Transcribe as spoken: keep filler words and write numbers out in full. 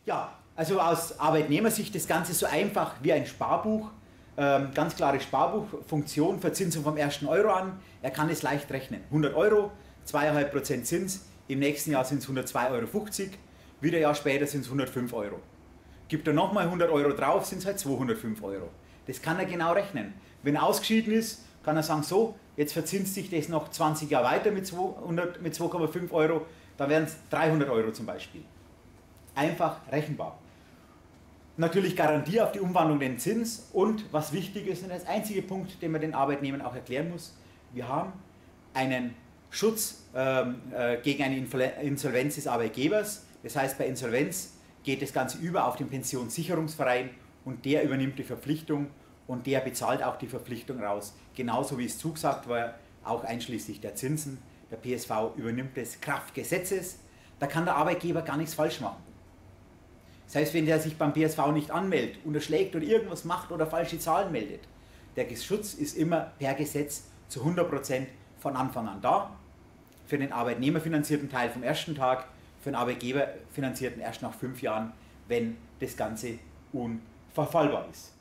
Ja, also aus Arbeitnehmersicht das Ganze so einfach wie ein Sparbuch. Ähm, ganz klare Sparbuchfunktion, Verzinsung vom ersten Euro an. Er kann es leicht rechnen. hundert Euro, zwei Komma fünf Prozent Zins, im nächsten Jahr sind es hundertzwei Euro fünfzig, wieder ein Jahr später sind es hundertfünf Euro. Gibt er nochmal hundert Euro drauf, sind es halt zweihundertfünf Euro. Das kann er genau rechnen. Wenn er ausgeschieden ist, kann er sagen, so, jetzt verzinst sich das noch zwanzig Jahre weiter mit zwei Komma fünf Euro, dann wären es dreihundert Euro zum Beispiel. Einfach rechenbar. Natürlich Garantie auf die Umwandlung den Zins und was wichtig ist, und das einzige Punkt, den man den Arbeitnehmern auch erklären muss, wir haben einen Schutz ähm, äh, gegen eine Insolvenz des Arbeitgebers. Das heißt, bei Insolvenz geht das Ganze über auf den Pensionssicherungsverein und der übernimmt die Verpflichtung und der bezahlt auch die Verpflichtung raus. Genauso wie es zugesagt war, auch einschließlich der Zinsen. Der P S V übernimmt das Kraft Gesetzes. Da kann der Arbeitgeber gar nichts falsch machen. Das heißt, wenn der sich beim P S V nicht anmeldet, unterschlägt oder irgendwas macht oder falsche Zahlen meldet, der Schutz ist immer per Gesetz zu hundert Prozent von Anfang an da. Für den arbeitnehmerfinanzierten Teil vom ersten Tag, für den Arbeitgeberfinanzierten erst nach fünf Jahren, wenn das Ganze unverfallbar ist.